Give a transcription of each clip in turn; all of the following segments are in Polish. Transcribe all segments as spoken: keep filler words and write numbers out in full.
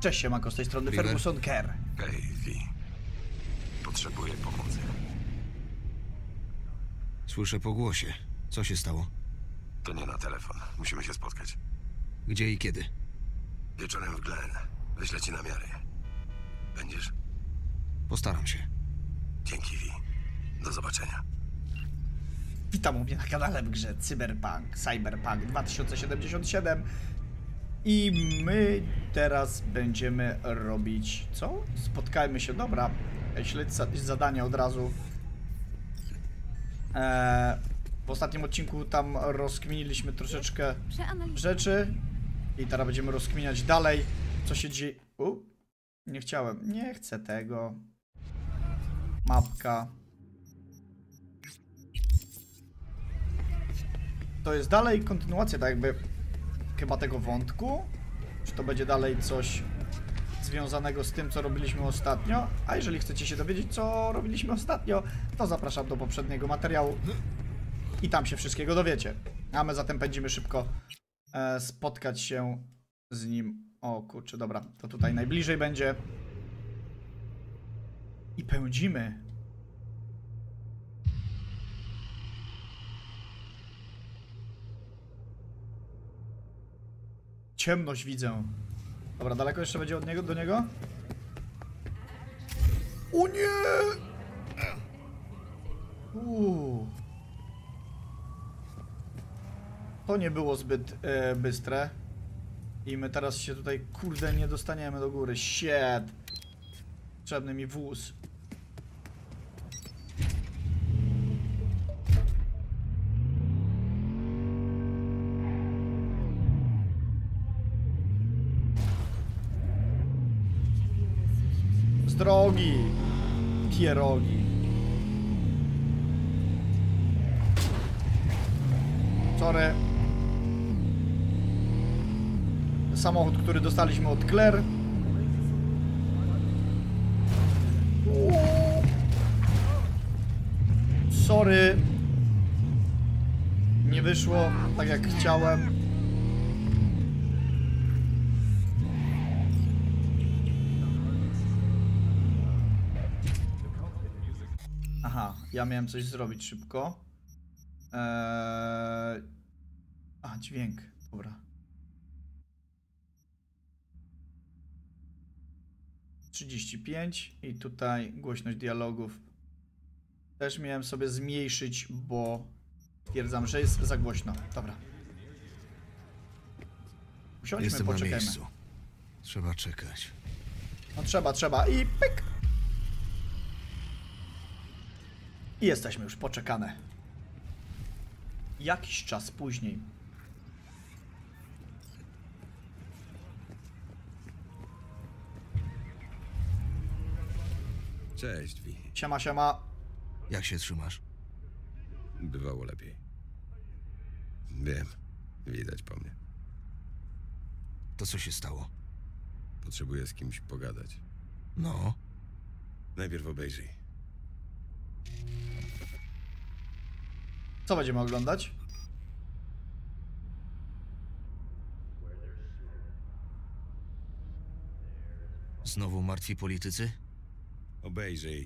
Cześć, siemanko, z tej strony River? Ferguson Kerr. Hej, Vi. Potrzebuję pomocy. Słyszę po głosie. Co się stało? To nie na telefon. Musimy się spotkać. Gdzie i kiedy? Wieczorem w Glen. Wyślę ci namiary. Będziesz? Postaram się. Dzięki, Vi. Do zobaczenia. Witam u mnie na kanale w grze Cyberpunk, Cyberpunk dwa tysiące siedemdziesiąt siedem. I my teraz będziemy robić... co? Spotkajmy się, dobra. Śledź zadania od razu. Eee, w ostatnim odcinku tam rozkminiliśmy troszeczkę rzeczy. I teraz będziemy rozkminiać dalej, co się dzieje... U, nie chciałem, nie chcę tego. Mapka. To jest dalej kontynuacja, tak jakby, chyba tego wątku. Czy to będzie dalej coś związanego z tym, co robiliśmy ostatnio? A jeżeli chcecie się dowiedzieć, co robiliśmy ostatnio, to zapraszam do poprzedniego materiału i tam się wszystkiego dowiecie. A my zatem pędzimy szybko e, spotkać się z nim. O kurczę, dobra, to tutaj najbliżej będzie. I pędzimy. Ciemność widzę. Dobra, daleko jeszcze będzie od niego, do niego? O nie! Uuu. To nie było zbyt e, bystre. I my teraz się tutaj, kurde, nie dostaniemy do góry. Shit. Potrzebny mi wóz. Z drogi. Pierogi. Sorry. Samochód, który dostaliśmy od Claire. Sorry. Nie wyszło tak jak chciałem. Aha, ja miałem coś zrobić szybko. Eee... A, dźwięk. Dobra. trzydzieści pięć i tutaj głośność dialogów też miałem sobie zmniejszyć, bo stwierdzam, że jest za głośno. Dobra. Usiądźmy, Jestem na poczekajmy. miejscu. Trzeba czekać. No trzeba, trzeba i pyk. I jesteśmy już poczekane. Jakiś czas później. Cześć, Vi. Siema, siema. Jak się trzymasz? Bywało lepiej. Wiem. Widać po mnie. To co się stało? Potrzebuję z kimś pogadać. No, Najpierw obejrzyj. Co będziemy oglądać? znowu martwi politycy? Obejrzyj.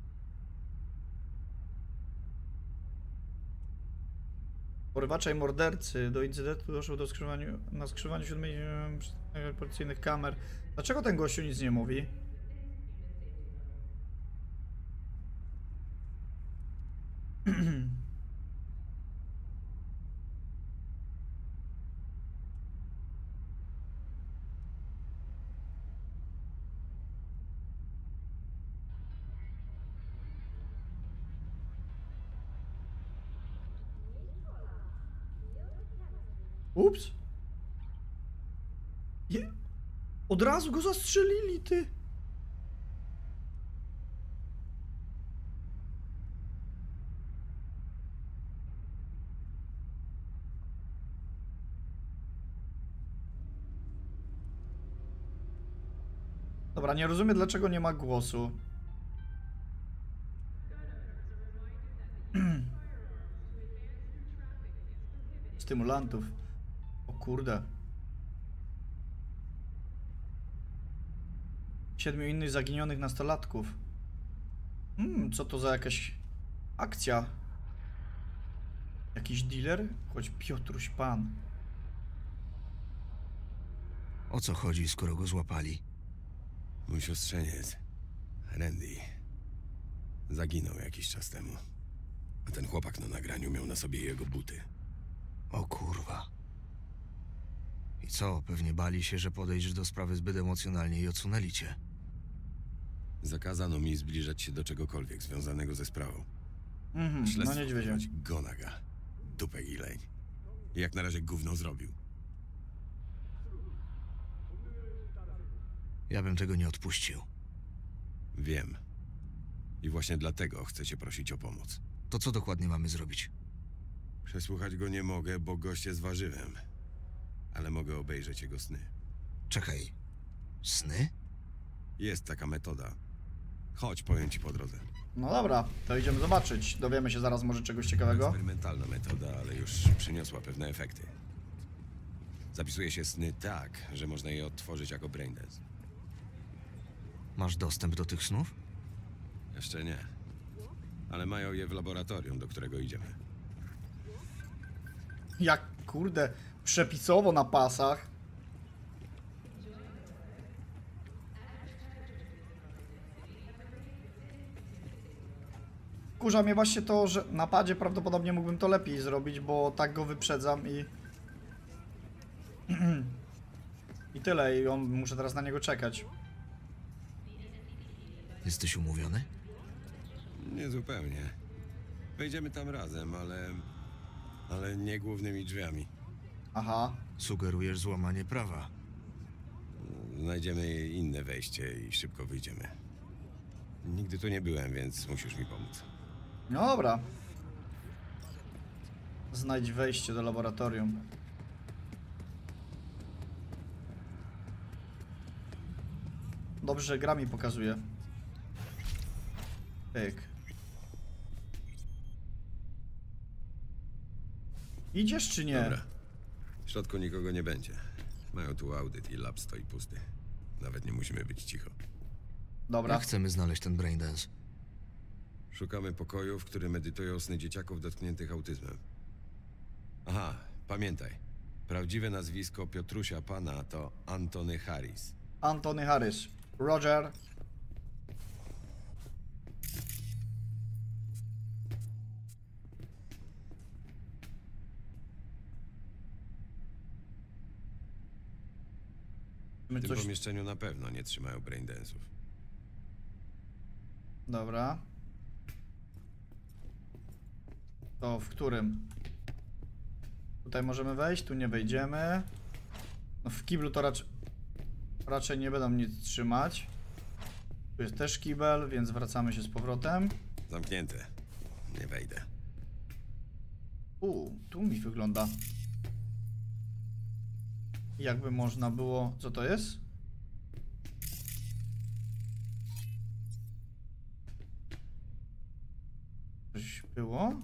Porywacze i mordercy. Do incydentu doszło do skrzyżowania, na skrzyżowaniu siódmej e, policyjnych kamer. Dlaczego ten gościu nic nie mówi? Ups. Je... Od razu go zastrzelili, ty. Dobra, nie rozumiem, dlaczego nie ma głosu. Stymulantów. O kurde. Siedmiu innych zaginionych nastolatków. Hmm, co to za jakaś akcja? Jakiś dealer? Choć Piotruś Pan. O co chodzi, skoro go złapali? Mój siostrzeniec, Randy, zaginął jakiś czas temu. A ten chłopak na nagraniu miał na sobie jego buty. O kurwa. I co, pewnie bali się, że podejdziesz do sprawy zbyt emocjonalnie i odsunęli cię. Zakazano mi zbliżać się do czegokolwiek związanego ze sprawą. Mhm, no Śledztwo niedźwiedzia. prowadzi Gonaga. Dupek i leń. I jak na razie gówno zrobił. Ja bym tego nie odpuścił. Wiem. I właśnie dlatego chcę cię prosić o pomoc. To co dokładnie mamy zrobić? Przesłuchać go nie mogę, bo gość jest warzywem. Ale mogę obejrzeć jego sny. Czekaj. Sny? Jest taka metoda. Chodź, powiem ci po drodze. No dobra, to idziemy zobaczyć. Dowiemy się zaraz może czegoś ciekawego. Eksperymentalna metoda, ale już przyniosła pewne efekty. Zapisuje się sny tak, że można je odtworzyć jako braindance. Masz dostęp do tych snów? Jeszcze nie. Ale mają je w laboratorium, do którego idziemy. Jak kurde, przepisowo na pasach. Kurza mnie właśnie to, że na padzie prawdopodobnie mógłbym to lepiej zrobić, bo tak go wyprzedzam i... I tyle, i on, muszę teraz na niego czekać. Jesteś umówiony? Nie zupełnie. Wejdziemy tam razem, ale... Ale nie głównymi drzwiami. Aha. Sugerujesz złamanie prawa. Znajdziemy inne wejście i szybko wyjdziemy. Nigdy tu nie byłem, więc musisz mi pomóc. No dobra. Znajdź wejście do laboratorium. Dobrze, że gra mi pokazuje. Pyk. Idziesz czy nie? Dobra. W środku nikogo nie będzie. Mają tu audyt i lab stoi pusty. Nawet nie musimy być cicho. Dobra. Jak chcemy znaleźć ten braindance? Szukamy pokoju, w którym medytują sny dzieciaków dotkniętych autyzmem. Aha, pamiętaj. Prawdziwe nazwisko Piotrusia Pana to Antony Harris. Antony Harris. Roger. W tym Coś... pomieszczeniu na pewno nie trzymają braindance'ów. Dobra. To w którym? Tutaj możemy wejść, tu nie wejdziemy. No w kiblu to raczej... Raczej nie będą nic trzymać. Tu jest też kibel, więc wracamy się z powrotem. Zamknięte. Nie wejdę. U, tu mi wygląda. Jakby można było... Co to jest? Coś było?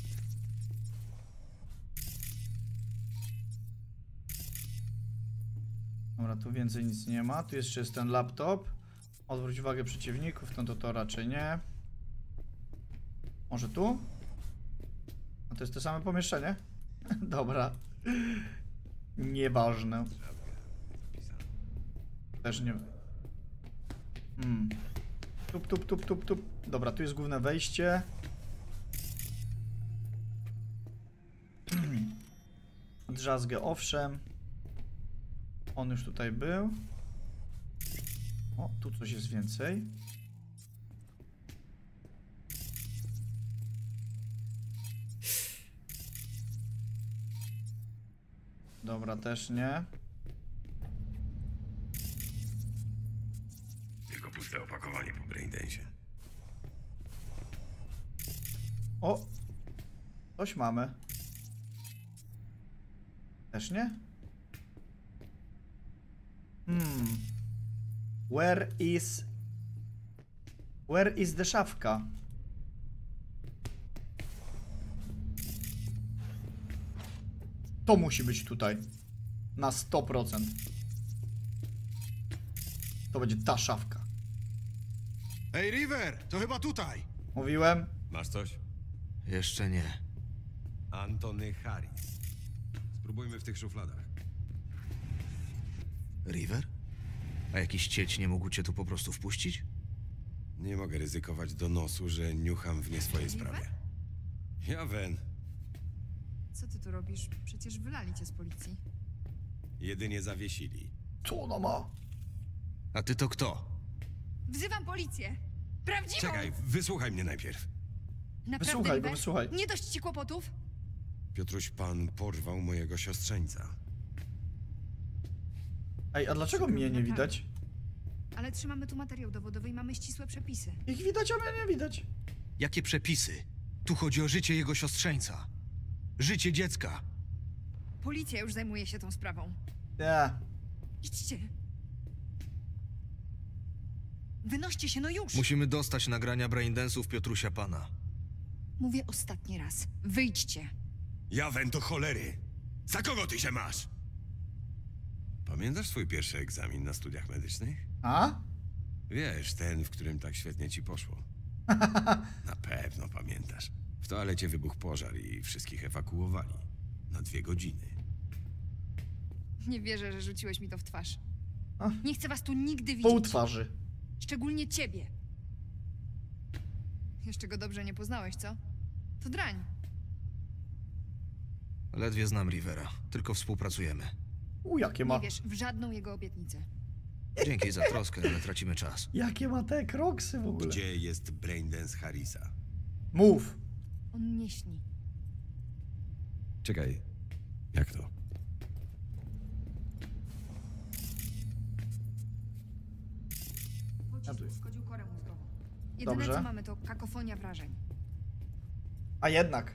Dobra, tu więcej nic nie ma. Tu jeszcze jest ten laptop. Odwróć uwagę przeciwników, no to to raczej nie. Może tu? A to jest to same pomieszczenie? Dobra. Nieważne. Też nie... Hmm. Tup, tup, tup, tup, tup. Dobra, tu jest główne wejście. Drzazgę, owszem. On już tutaj był. O, tu coś jest więcej. Dobra, też nie. Tylko puste opakowanie po braindance'ie. O! Coś mamy. Też nie? Hmm. Where is... Where is the szafka? To musi być tutaj. Na sto procent. To będzie ta szafka. Ej, River, to chyba tutaj. Mówiłem. Masz coś? Jeszcze nie. Antony Harris. Spróbujmy w tych szufladach. River? A jakiś cieć nie mógł cię tu po prostu wpuścić? Nie mogę ryzykować donosu, że niucham w nie swojej sprawie. Ja, Wen. Co ty tu robisz? Przecież wylali cię z policji. Jedynie zawiesili. Co ona ma? A ty to kto? Wzywam policję! Prawdziwą! Czekaj, wysłuchaj mnie najpierw. Naprawdę, Wysłuchaj go, River? wysłuchaj. Nie dość ci kłopotów? Piotruś, pan porwał mojego siostrzeńca. Ej, a dlaczego mnie nie widać? Ale trzymamy tu materiał dowodowy i mamy ścisłe przepisy. Ich widać, a mnie nie widać. Jakie przepisy? Tu chodzi o życie jego siostrzeńca. Życie dziecka. Policja już zajmuje się tą sprawą. Nie. Idźcie. Wynoście się, no już! Musimy dostać nagrania braindance'ów Piotrusia Pana. Mówię ostatni raz. Wyjdźcie. Ja, Wen, do cholery! Za kogo ty się masz? Pamiętasz swój pierwszy egzamin na studiach medycznych? A? Wiesz, ten, w którym tak świetnie ci poszło. Na pewno pamiętasz. W toalecie wybuchł pożar i wszystkich ewakuowali. Na dwie godziny. Nie wierzę, że rzuciłeś mi to w twarz. A? Nie chcę was tu nigdy Pół widzieć. twarzy. Szczególnie ciebie. Jeszcze go dobrze nie poznałeś, co? To drań. Ledwie znam Rivera. Tylko współpracujemy. U, jakie ma... Nie wiesz w żadną jego obietnicę. Dzięki za troskę, ale tracimy czas. Jakie ma te kroksy w ogóle? Gdzie jest braindance Harrisa? Mów. On nie śni. Czekaj, jak to? Pocisk uszkodził korę mózgową. Jedyne Dobrze. co mamy to kakofonia wrażeń. A jednak.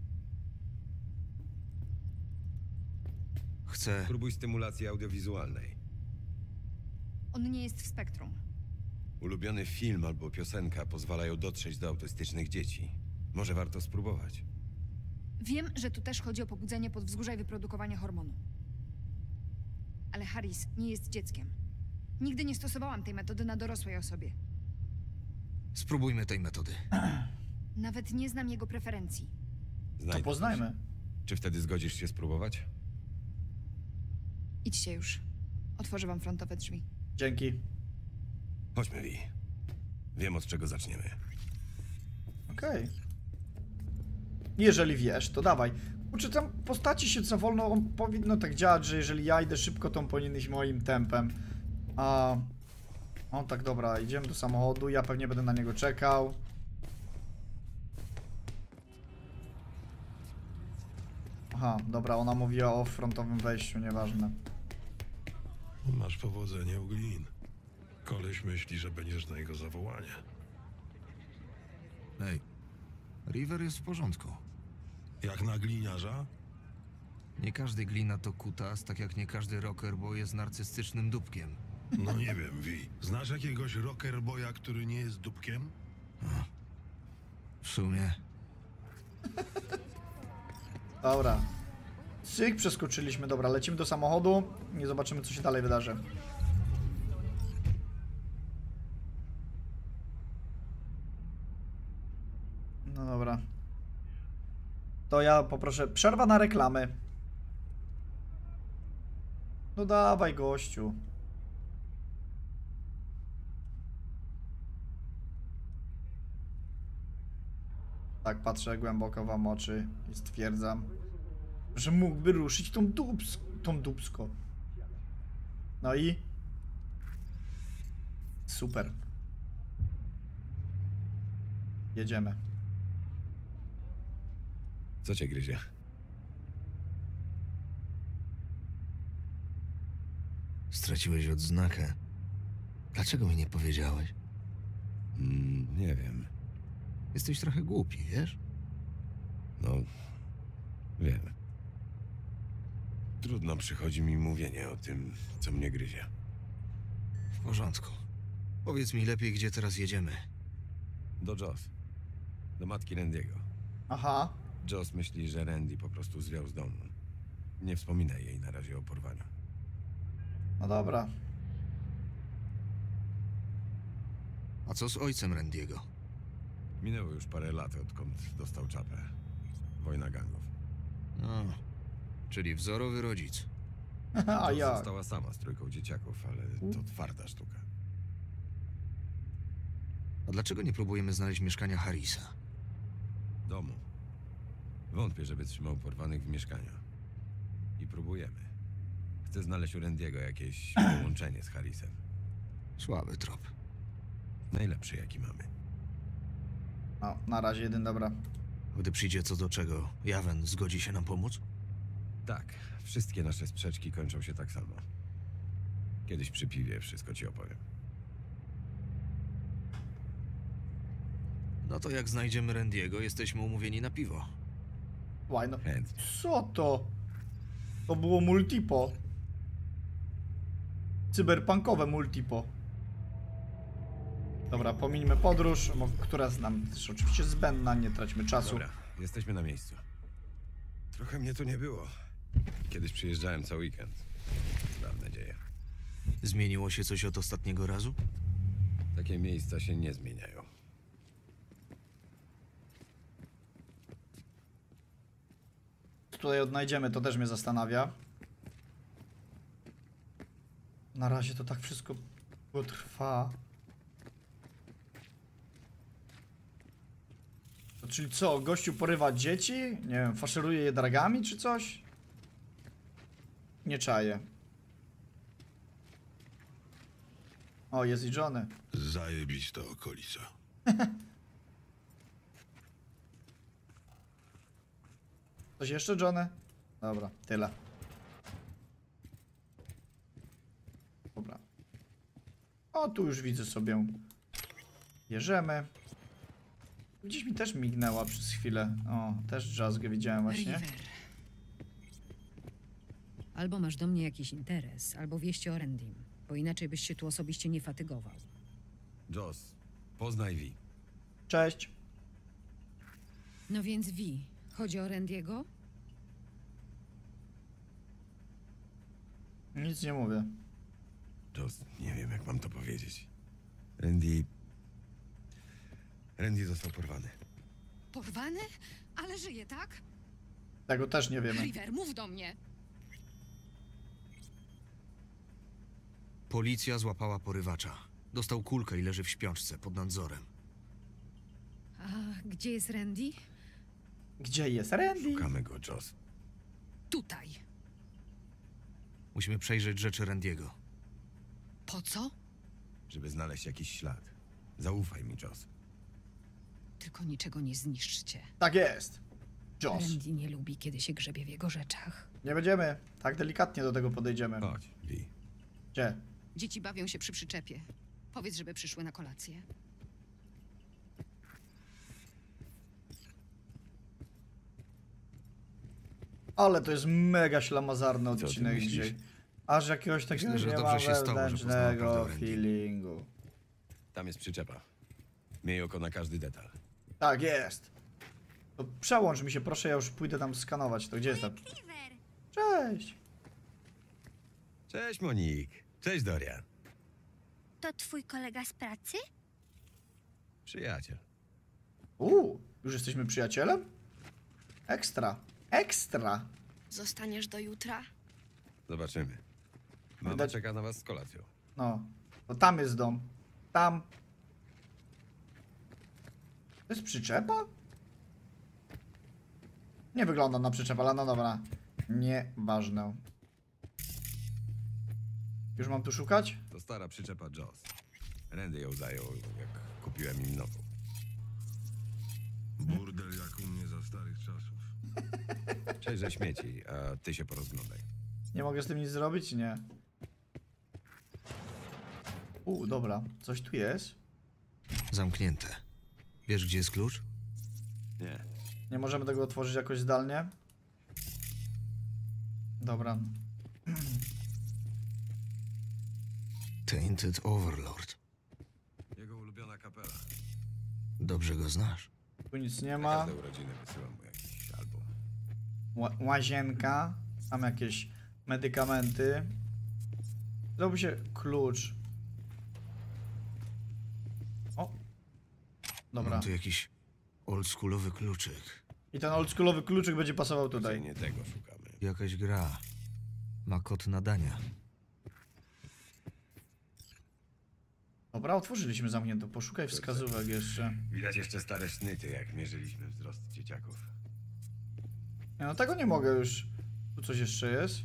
Chcę... Spróbuj stymulacji audiowizualnej. On nie jest w spektrum. Ulubiony film albo piosenka pozwalają dotrzeć do autystycznych dzieci. Może warto spróbować. Wiem, że tu też chodzi o pobudzenie podwzgórza i wyprodukowanie hormonu. Ale Harris nie jest dzieckiem. Nigdy nie stosowałam tej metody na dorosłej osobie. Spróbujmy tej metody. Nawet nie znam jego preferencji. To Znajdę poznajmy. coś. Czy wtedy zgodzisz się spróbować? Idźcie już. Otworzę wam frontowe drzwi. Dzięki. Chodźmy, Vi. Wiem, od czego zaczniemy. Okej. Jeżeli wiesz, to dawaj. Uczy tam postaci się co wolno, on powinno tak działać, że jeżeli ja idę szybko, to on powinien iść moim tempem. A on tak, dobra, idziemy do samochodu, ja pewnie będę na niego czekał. Aha, dobra, ona mówiła o frontowym wejściu, nieważne. Masz powodzenie u Glin. Koleś myśli, że będziesz na jego zawołanie. Ej, River jest w porządku. Jak na gliniarza? Nie każdy glina to kutas, tak jak nie każdy rockerboy jest narcystycznym dupkiem. No nie wiem, Wi. Znasz jakiegoś rockerboya, który nie jest dupkiem? W sumie... Dobra. Cyk, przeskoczyliśmy. Dobra, lecimy do samochodu i zobaczymy, co się dalej wydarzy. No dobra. To ja poproszę przerwa na reklamy. No dawaj, gościu. Tak, patrzę głęboko wam oczy i stwierdzam, że mógłby ruszyć tą dubs tą dubsko. No i... Super. Jedziemy. Co cię gryzie? Straciłeś odznakę. Dlaczego mi nie powiedziałeś? Mm, nie wiem. Jesteś trochę głupi, wiesz? No, wiem. Trudno przychodzi mi mówienie o tym, co mnie gryzie. W porządku. Powiedz mi lepiej, gdzie teraz jedziemy. Do Joss. Do matki Randy'ego. Aha. Joss myśli, że Randy po prostu zwiał z domu. Nie wspominaj jej na razie o porwaniu. No dobra. A co z ojcem Randiego? Minęło już parę lat, odkąd dostał czapę. Wojna gangów. No, czyli wzorowy rodzic. A Jo jak? została sama z trójką dzieciaków, ale to twarda sztuka. A dlaczego nie próbujemy znaleźć mieszkania Harrisa? Domu. Wątpię, żeby trzymał porwanych w mieszkaniu. I próbujemy. Chcę znaleźć u Randiego jakieś połączenie z Harrisem. Słaby trop. Najlepszy, jaki mamy. No, na razie jeden, dobra. Gdy przyjdzie co do czego, Jawen zgodzi się nam pomóc? Tak, wszystkie nasze sprzeczki kończą się tak samo. Kiedyś przy piwie wszystko ci opowiem. No to jak znajdziemy Randiego, jesteśmy umówieni na piwo. Łaj, no. Chętnie. Co to? To było multipo. Cyberpunkowe multipo. Dobra, pomińmy podróż, bo- która z nam też oczywiście zbędna, nie traćmy czasu. Dobra, jesteśmy na miejscu. Trochę mnie tu nie było. Kiedyś przyjeżdżałem co weekend. Dawne dzieje. Zmieniło się coś od ostatniego razu? Takie miejsca się nie zmieniają. Co tutaj odnajdziemy, to też mnie zastanawia. Na razie to tak wszystko trwa. To czyli co, gościu porywa dzieci? Nie wiem, faszeruje je dragami czy coś? Nie czaję. O, jest i Johnny. Zajebista okolica. Coś jeszcze, Johnny? Dobra, tyle. Dobra. O, tu już widzę sobie. Bierzemy. Gdzieś mi też mignęła przez chwilę. O, też jazzgę widziałem właśnie. River. Albo masz do mnie jakiś interes, albo wieści o Randim, bo inaczej byś się tu osobiście nie fatygował. Joss, poznaj Vi. Cześć. No więc Vi, chodzi o Randiego? Nic nie mówię. Joss, nie wiem jak mam to powiedzieć. Randy... Randy został porwany. Porwany? Ale żyje, tak? Tego też nie wiemy. River, mów do mnie. Policja złapała porywacza. Dostał kulkę i leży w śpiączce pod nadzorem. A gdzie jest Randy? Gdzie jest Randy? Szukamy go, Joss. Tutaj. Musimy przejrzeć rzeczy Randiego. Po co? Żeby znaleźć jakiś ślad. Zaufaj mi, Joss. Tylko niczego nie zniszczcie. Tak jest. Joss. Randy nie lubi, kiedy się grzebie w jego rzeczach. Nie będziemy. Tak delikatnie do tego podejdziemy. Chodź, Vi. Gdzie? Dzieci bawią się przy przyczepie. Powiedz, żeby przyszły na kolację. Ale to jest mega ślamazarny ty odcinek myślisz? dzisiaj. Aż jakiegoś takiego Myślę, że nie dobrze ma się stało, że poznała wewnętrznego prawdę o Randy. feelingu. Tam jest przyczepa. Miej oko na każdy detal. Tak jest. To przełącz mi się, proszę, ja już pójdę tam skanować. To gdzie jest tam? Cześć. Cześć, Monik. Cześć, Dorian. To twój kolega z pracy? Przyjaciel. Uuu, już jesteśmy przyjacielem? Ekstra. Ekstra. Zostaniesz do jutra? Zobaczymy. Mama Widać- czeka na was z kolacją. No, to tam jest dom. Tam. To jest przyczepa? Nie wygląda na przyczepę, ale no dobra. Nieważne. Już mam tu szukać? To stara przyczepa Joss. Randy ją zajął, jak kupiłem im nową. Burdel jak u mnie za starych czasów. Cześć ze śmieci, a ty się porozglądaj. Nie mogę z tym nic zrobić? Nie. U, dobra. Coś tu jest? Zamknięte. Wiesz, gdzie jest klucz? Nie. Nie możemy tego otworzyć jakoś zdalnie? Dobra. Tainted Overlord. Jego ulubiona kapela. Dobrze go znasz. Tu nic nie Na ma. każde urodziny wysyłam mu jakiś album. Ła łazienka. Tam jakieś medykamenty. Zrobi się klucz. O, Dobra. Mam tu jakiś oldschoolowy kluczyk. I ten oldschoolowy kluczyk będzie pasował tutaj. Nie tego szukamy. Jakaś gra. Ma kod nadania. Dobra, otworzyliśmy zamknięto. Poszukaj wskazówek jeszcze. Widać jeszcze stare sznyty, jak mierzyliśmy wzrost dzieciaków. Nie, no tego nie mogę już. Tu coś jeszcze jest.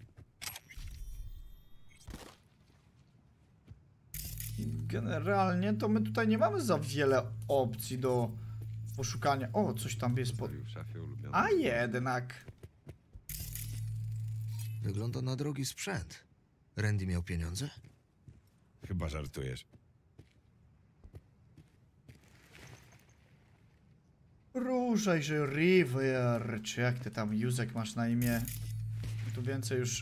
Generalnie to my tutaj nie mamy za wiele opcji do poszukania. O, coś tam jest pod... Zostawił w szafie ulubiony. A jednak. Wygląda na drogi sprzęt. Randy miał pieniądze? Chyba żartujesz. Ruszaj się, River. Czy jak ty tam, Józek, masz na imię? Tu więcej już...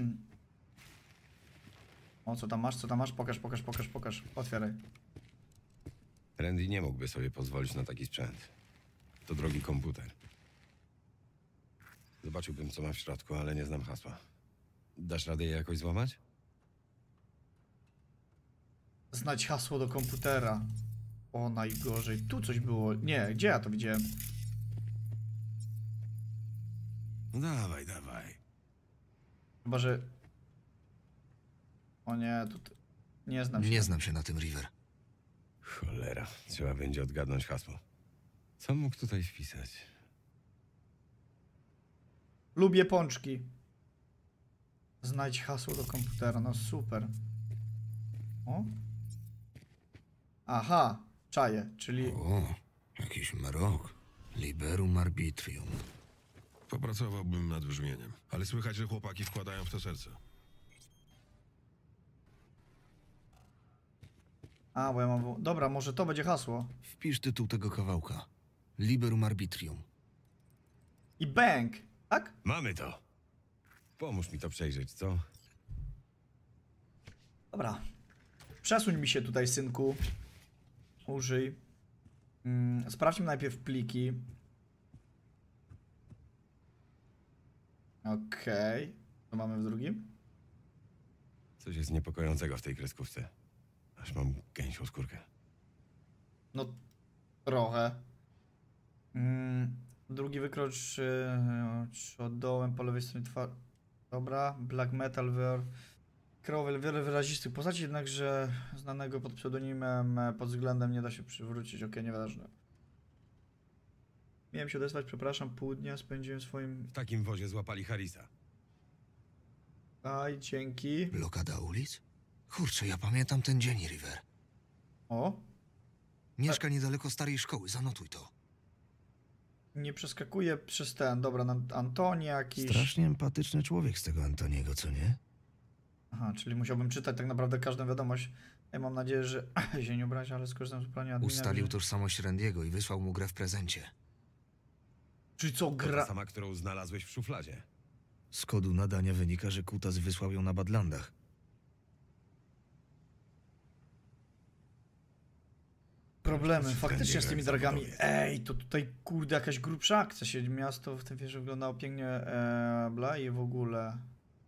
O, co tam masz, co tam masz? Pokaż, pokaż, pokaż, pokaż. Otwieraj. Randy nie mógłby sobie pozwolić na taki sprzęt. To drogi komputer. Zobaczyłbym, co ma w środku, ale nie znam hasła. Dasz radę je jakoś złamać? Znać hasło do komputera. O, najgorzej. Tu coś było. Nie, gdzie ja to widziałem? No dawaj, dawaj. Chyba, że... O nie, tu... Nie znam się. Nie znam się na tym, River. Cholera, trzeba będzie odgadnąć hasło. Co mógł tutaj wpisać? Lubię pączki. Znajdź hasło do komputera. No super. O? Aha, czaję, czyli... O, jakiś mrok. Liberum arbitrium. Popracowałbym nad brzmieniem, ale słychać, że chłopaki wkładają w to serce. A, bo ja mam... Dobra, może to będzie hasło. Wpisz tytuł tego kawałka. Liberum arbitrium. I bang! Tak? Mamy to! Pomóż mi to przejrzeć, co? Dobra. Przesuń mi się tutaj, synku. Użyj. Mm, sprawdźmy najpierw pliki. Okej. Okay. Co mamy w drugim? Coś jest niepokojącego w tej kreskówce. Aż mam gęsią skórkę. No, trochę. Mm, drugi wykrocz yy, dołem po lewej stronie twarzy. Dobra, black metal, wyr. Kreował wiele wyrazistych postaci, jednakże znanego pod pseudonimem pod względem nie da się przywrócić. Okej, okay, nieważne. Miałem się odezwać, przepraszam, pół dnia spędziłem swoim... W takim wozie złapali Harrisa. Aj, dzięki. Blokada ulic? Kurczę, ja pamiętam ten dzień, River. O, Mieszka niedaleko starej szkoły, zanotuj to. nie przeskakuję przez ten, dobra, na Antoni jakiś... Strasznie empatyczny człowiek z tego Antoniego, co nie? Aha, czyli musiałbym czytać tak naprawdę każdą wiadomość. Ja mam nadzieję, że się nie obrazi, ale skorzystam z planu admina. Ustalił że... tożsamość Randiego i wysłał mu grę w prezencie. Czyli co, To ta gra... sama, którą znalazłeś w szufladzie. Z kodu nadania wynika, że Kutas wysłał ją na Badlandach. Problemy, faktycznie z tymi Randiego jak dragami. zawodowiec. Ej, to tutaj kurde jakaś grubsza akcja się, miasto w tym wieży wyglądało pięknie, e, bla i w ogóle.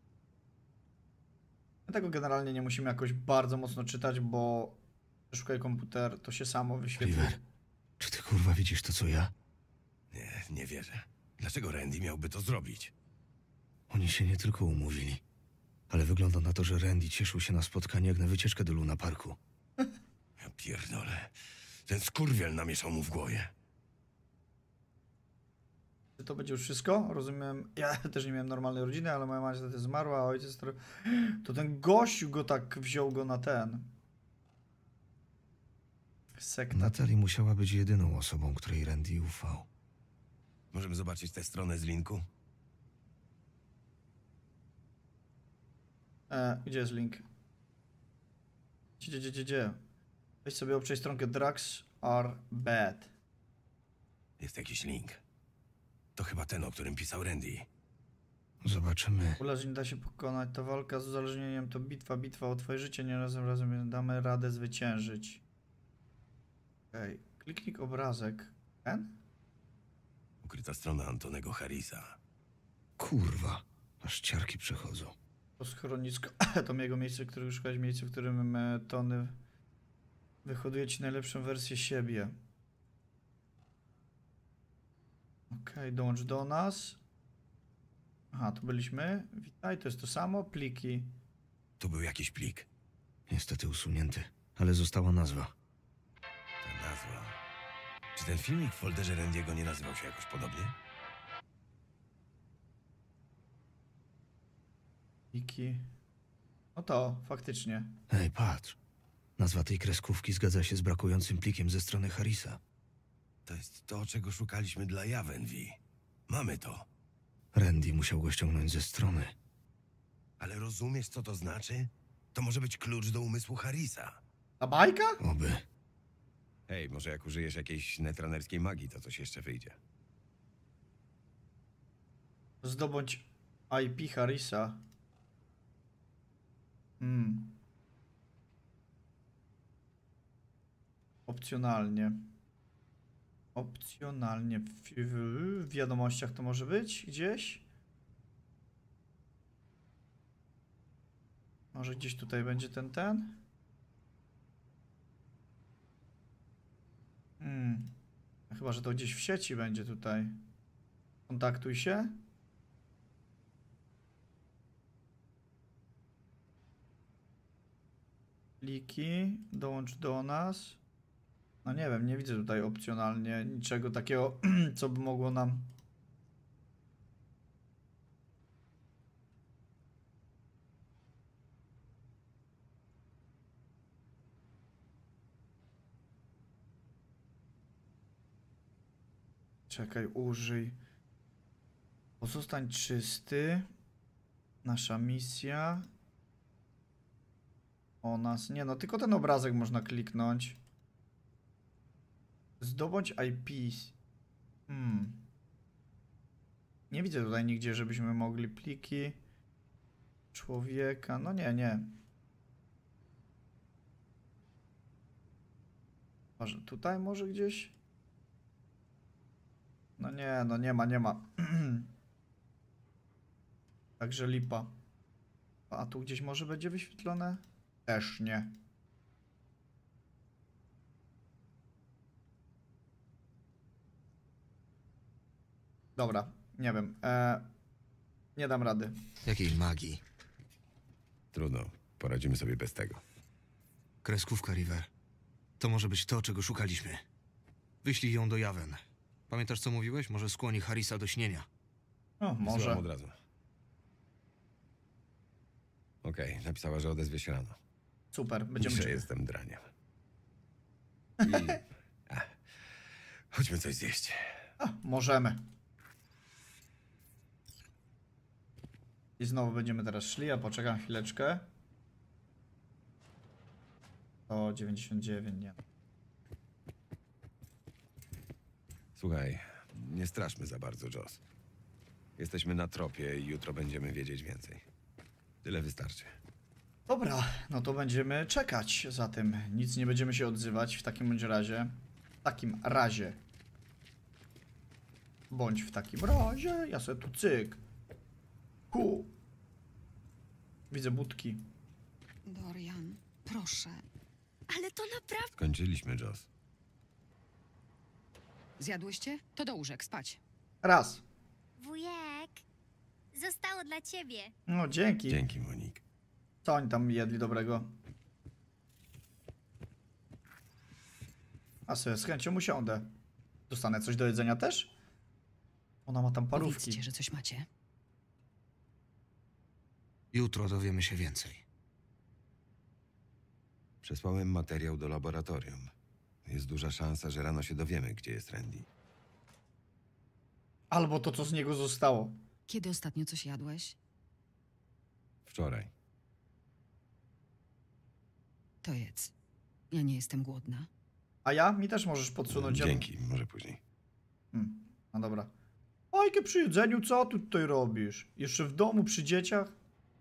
My tego generalnie nie musimy jakoś bardzo mocno czytać, bo szukaj komputer, to się samo wyświetli. River, czy ty kurwa widzisz to, co ja? Nie, nie wierzę. Dlaczego Randy miałby to zrobić? Oni się nie tylko umówili, ale wygląda na to, że Randy cieszył się na spotkanie jak na wycieczkę do Luna Parku. Ja pierdolę. Ten skurwiel namieszał mu w głowie. Czy to będzie już wszystko? Rozumiem, ja też nie miałem normalnej rodziny, ale moja mama niestety zmarła, a ojciec... To, to ten gościu go tak wziął go na ten... Sekta. Natalie musiała być jedyną osobą, której Randy ufał. Możemy zobaczyć tę stronę z linku? E, gdzie jest link? Gdzie, gdzie, gdzie, gdzie? Weź sobie obczaj stronkę Drugs are bad. Jest jakiś link. To chyba ten, o którym pisał Randy. Zobaczymy. Uzależnienie da się pokonać, to walka z uzależnieniem, to bitwa, bitwa o twoje życie, nie razem, razem damy radę zwyciężyć. Okej, okay. Kliknij obrazek. Ten? Ukryta strona Antonego Harrisa. Kurwa, aż ciarki przechodzą. To schronisko, to jego miejsce, którego szukać, miejsce, w którym e, Tony wyhoduje ci najlepszą wersję siebie. Okej, dołącz do nas. Aha, tu byliśmy. Witaj, to jest to samo. Pliki. Tu był jakiś plik. Niestety usunięty, ale została nazwa. Ta nazwa. Czy ten filmik w folderze Randiego nie nazywał się jakoś podobnie? Pliki. No to, faktycznie. Hej, patrz. Nazwa tej kreskówki zgadza się z brakującym plikiem ze strony Harrisa. To jest to, czego szukaliśmy dla Javenvi. Mamy to. Randy musiał go ściągnąć ze strony. Ale rozumiesz, co to znaczy? To może być klucz do umysłu Harrisa. Ta bajka? Oby. Hej, może jak użyjesz jakiejś netranerskiej magii, to coś jeszcze wyjdzie. Zdobądź I P Harrisa. Hmm. Opcjonalnie. Opcjonalnie. W, w, w wiadomościach to może być gdzieś? Może gdzieś tutaj będzie ten, ten? Hmm. Chyba, że to gdzieś w sieci będzie tutaj. Kontaktuj się. Pliki, dołącz do nas. No nie wiem, nie widzę tutaj opcjonalnie niczego takiego, co by mogło nam... Czekaj, użyj. Pozostań czysty. Nasza misja. O nas. Nie no, tylko ten obrazek można kliknąć. Zdobądź I P. Hmm. Nie widzę tutaj nigdzie, żebyśmy mogli pliki człowieka. No nie, nie. Może tutaj może gdzieś? No nie, no nie ma, nie ma. Także lipa. A tu gdzieś może będzie wyświetlone? Też nie. Dobra, nie wiem. E, nie dam rady. Jakiej magii? Trudno. Poradzimy sobie bez tego. Kreskówka, River. To może być to, czego szukaliśmy. Wyślij ją do Javen. Pamiętasz, co mówiłeś? Może skłoni Harrisa do śnienia. No, może. Wysyłam od razu. Okej, napisała, że odezwie się rano. Super, będziemy Że czekać. jestem draniem. I... Ach, chodźmy coś zjeść. A, możemy. I znowu będziemy teraz szli, a poczekam chwileczkę. O, dziewięćdziesiąt dziewięć, nie. Słuchaj, nie straszmy za bardzo, Joss. Jesteśmy na tropie i jutro będziemy wiedzieć więcej. Tyle wystarczy. Dobra, no to będziemy czekać za tym. Nic nie będziemy się odzywać w takim bądź razie. W takim razie. Bądź w takim razie. Ja sobie tu cyk. Hu. Widzę budki. Dorian, proszę. Ale to naprawdę... Skończyliśmy, Joss. Zjadłyście? To do łóżek, spać. Raz. Wujek, zostało dla ciebie. No dzięki. Dzięki, Monik. Co oni tam jedli dobrego? A sobie z chęcią usiądę. Dostanę coś do jedzenia też? Ona ma tam parówki. Powiedzcie, że coś macie. Jutro dowiemy się więcej. Przesłałem materiał do laboratorium. Jest duża szansa, że rano się dowiemy, gdzie jest Randy. Albo to, co z niego zostało. Kiedy ostatnio coś jadłeś? Wczoraj. To jedz. Ja nie jestem głodna. A ja? Mi też możesz podsunąć. ja bym- Dzięki, może później. Hmm. No dobra. Ojkie przy jedzeniu, co ty tutaj robisz? Jeszcze w domu, przy dzieciach?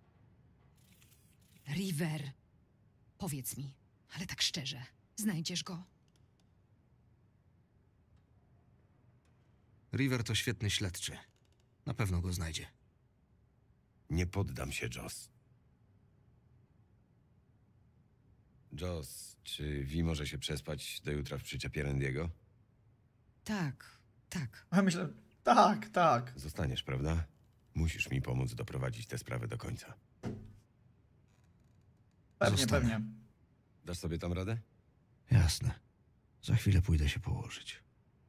River, powiedz mi, ale tak szczerze, znajdziesz go? River to świetny śledczy. Na pewno go znajdzie. Nie poddam się, Joss. Joss, czy Vi może się przespać do jutra w przyczepie Randiego? Tak, tak. Ja myślę, Tak, tak. Zostaniesz, prawda? Musisz mi pomóc doprowadzić tę sprawę do końca. Pewnie, Zostanę. pewnie. Dasz sobie tam radę? Jasne. Za chwilę pójdę się położyć.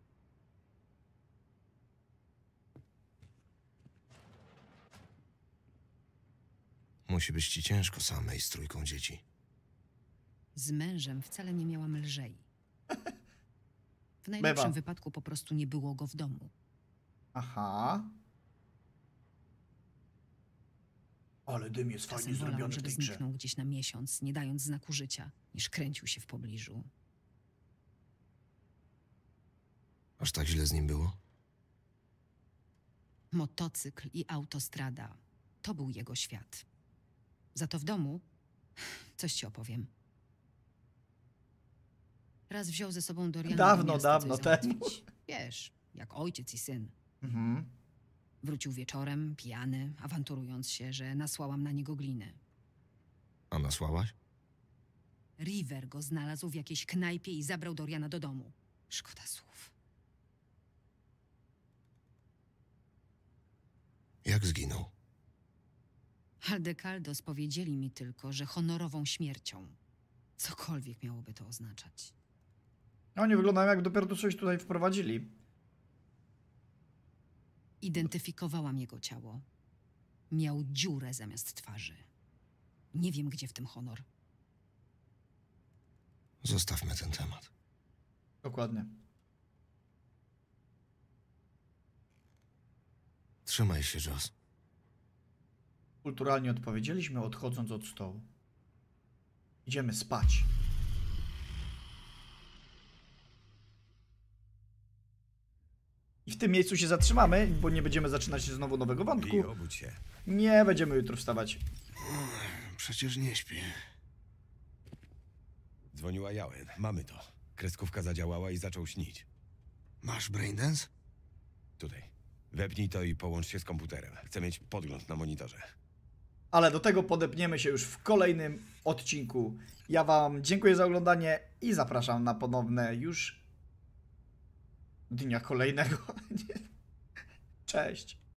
Musi być ci ciężko samej z trójką dzieci. Z mężem wcale nie miałam lżej. W najlepszym Bywa. wypadku po prostu nie było go w domu. Aha. Ale dym jest fajnie Czasem wolałam, zrobiony w żeby tej grze. zniknął gdzieś na miesiąc, nie dając znaku życia, niż kręcił się w pobliżu. Aż tak źle z nim było? Motocykl i autostrada. To był jego świat. Za to w domu... Coś ci opowiem. Raz wziął ze sobą Doriana Dawno, do miasta dawno coś temu. załatwić. Wiesz, jak ojciec i syn. Mhm. Wrócił wieczorem, pijany, awanturując się, że nasłałam na niego gliny. A nasłałaś? River go znalazł w jakiejś knajpie i zabrał Doriana do domu. Szkoda słów. Jak zginął? Aldecaldos powiedzieli mi tylko, że honorową śmiercią. Cokolwiek miałoby to oznaczać. Oni wyglądają, jak dopiero tu coś tutaj wprowadzili. Identyfikowałam jego ciało. Miał dziurę zamiast twarzy. Nie wiem, gdzie w tym honor. Zostawmy ten temat. Dokładnie. Trzymaj się, Joss. Kulturalnie odpowiedzieliśmy, odchodząc od stołu. Idziemy spać. I w tym miejscu się zatrzymamy, bo nie będziemy zaczynać znowu nowego I wątku. obudź się. Nie będziemy jutro wstawać. Przecież nie śpię. Dzwoniła Jałem. Mamy to. Kreskówka zadziałała i zaczął śnić. Masz braindance? Tutaj. Wepnij to i połącz się z komputerem. Chcę mieć podgląd na monitorze. Ale do tego podepniemy się już w kolejnym odcinku. Ja wam dziękuję za oglądanie i zapraszam na ponowne już dnia kolejnego. Cześć.